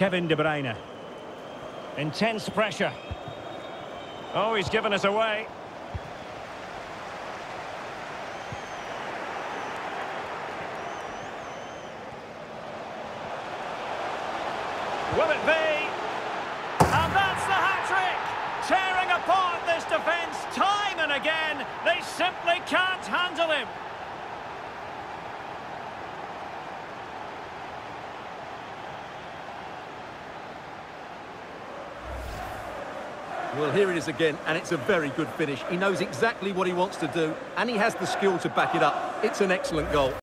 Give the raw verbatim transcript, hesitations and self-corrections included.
Kevin De Bruyne. Intense pressure. Oh, he's given us away. Will it be? And that's the hat-trick! Tearing apart this defence time and again. They simply can't handle him. Well, here it is again, and it's a very good finish. He knows exactly what he wants to do, and he has the skill to back it up. It's an excellent goal.